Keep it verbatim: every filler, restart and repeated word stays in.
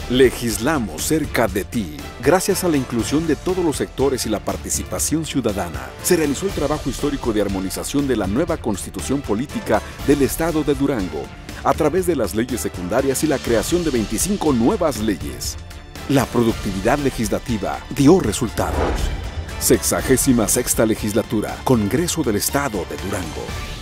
Legislamos cerca de ti. Gracias a la inclusión de todos los sectores y la participación ciudadana, se realizó el trabajo histórico de armonización de la nueva Constitución Política del Estado de Durango, a través de las leyes secundarias y la creación de veinticinco nuevas leyes. La productividad legislativa dio resultados. Sexagésima sexta legislatura, Congreso del Estado de Durango.